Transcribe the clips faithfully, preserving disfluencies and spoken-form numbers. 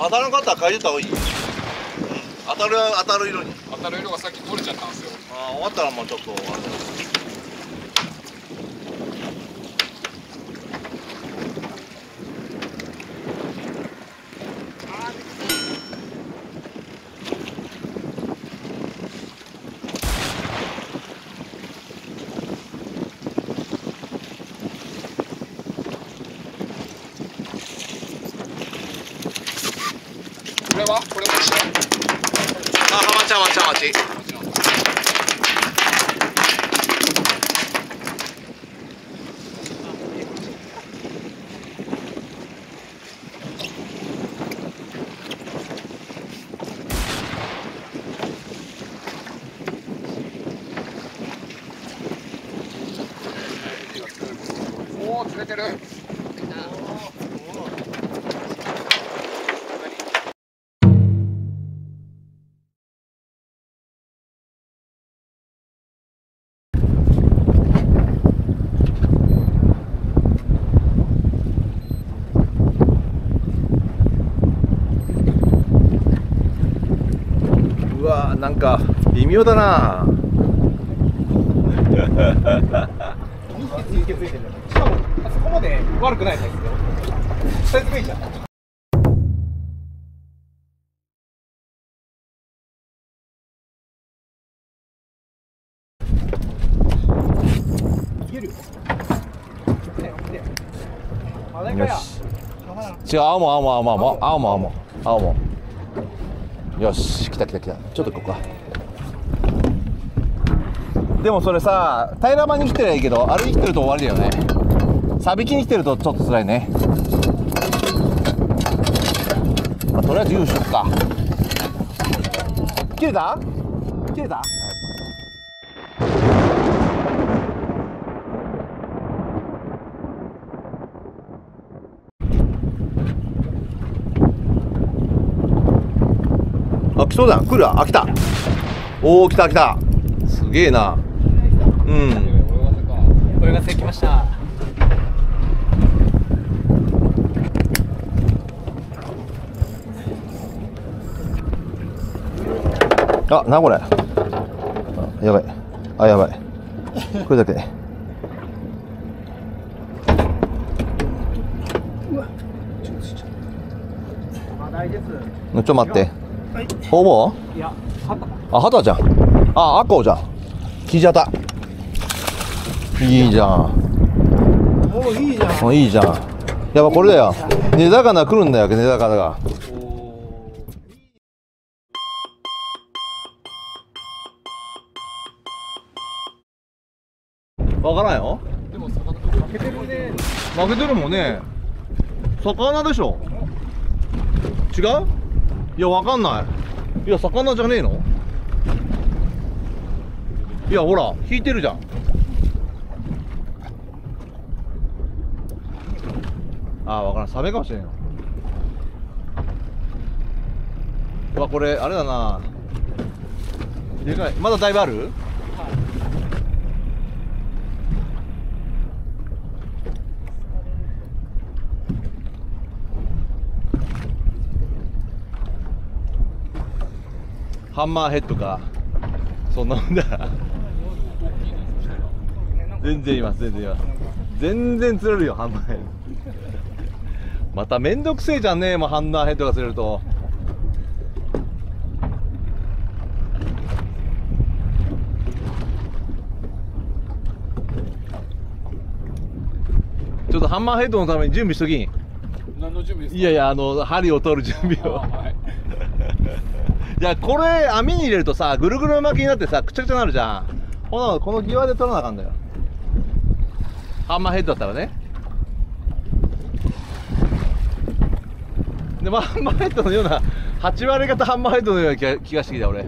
当たらなかったら変えてた方がいい。当たる当たる色に。 当たる色がさっき取れちゃったんですよ。 ああ、終わったらもうちょっとあれだ。 これはこれも一緒。 あ、ハマチハマチハマチ。 おお、釣れてる。 うわー、なんか微妙だな。 にひきついてついてる。しかもあそこまで悪くないですよ。サイズがいいじゃん。いけるよ。 よし。違う、青も青も青も青も青も青も青も。よし、来た来た来た。ちょっと行こうか。でもそれさ、平ら場に来てりゃいいけど、歩いてると終わりだよね。サビキに来てるとちょっと辛いね。まあ、とりあえず優勝か。切れた？切れた？あ、来そうだ。来るわ。あ、来た。おお、来た来た。すげえな。うん。 これがせきました。 あ、なこれ。あ、やばい。あ、やばい。これだけ。ちょっと待って。ほぼ？ いや、旗。 あ、旗じゃん。あ、赤じゃん。キジ旗。いいじゃん。 おお、いいじゃん。 あ、いいじゃん。やっぱこれだよ。根魚来るんだよ、根魚が。わからんよ。 でも魚取れ負けてるね。 負けてるもんね。魚でしょ。違う？いや、わかんない。いや、魚じゃねえの？いや、ほら、引いてるじゃん。ああ、わからん。サメかもしれんよ。うわ、これ、あれだな。でかい。まだだいぶある？ハンマーヘッドか。そんなもんだ。全然います、全然います。全然釣れるよ、ハンマーヘッド。まためんどくせえじゃんね、もうハンマーヘッドが釣れると。ちょっとハンマーヘッドのために準備しときん。 何の準備ですか？ いやいや、あの針を取る準備を。 はい、 いや、これ網に入れるとさ、ぐるぐる巻きになってさ、くちゃくちゃなるじゃん。ほな、この際で取らなあかんだよ。ハンマーヘッドだったらね。でもハンマーヘッドのようなはち割方ハンマーヘッドのような気が気がしてきた俺。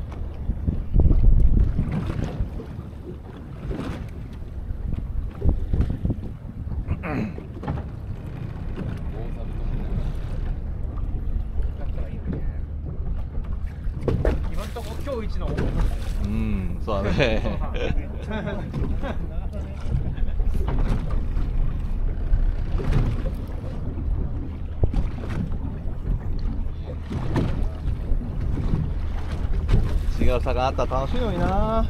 今んとこ今日一の。 うん、そうだね。 違う魚あったら楽しいのにな。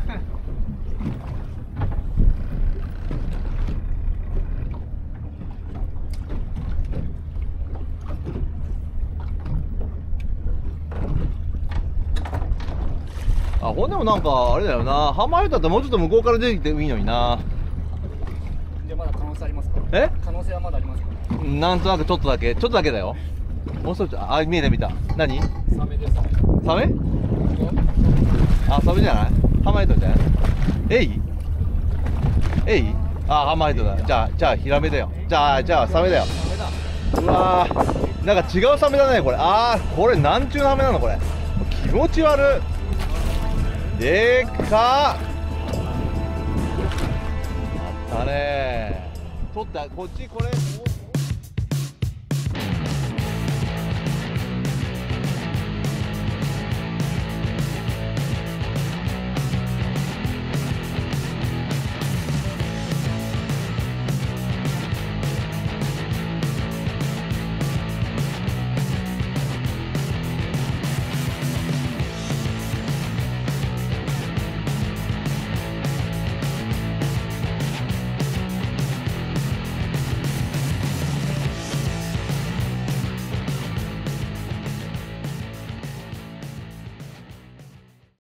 あ、ほんでもなんかあれだよな、浜入ったってもうちょっと向こうから出てきてもいいのにな。 じゃあまだ可能性ありますか？ え、 可能性はまだありますか？ なんとなくちょっとだけ、ちょっとだけだよ。もう少し、あ、見えた見た。何？ サメですね。 サメ？あ、サメじゃない？ハマイトじゃない？エイ？エイ？あ、ハマイトだ。じゃあ、じゃあヒラメだよ。じゃあ、じゃあサメだよ。うわー、なんか違うサメだねこれ。あー、これなんちゅうサメなのこれ。気持ち悪い。でっかー。あったねー。取った、こっちこれ。